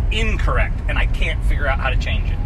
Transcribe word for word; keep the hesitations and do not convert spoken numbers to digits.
incorrect, and I can't figure out how to change it.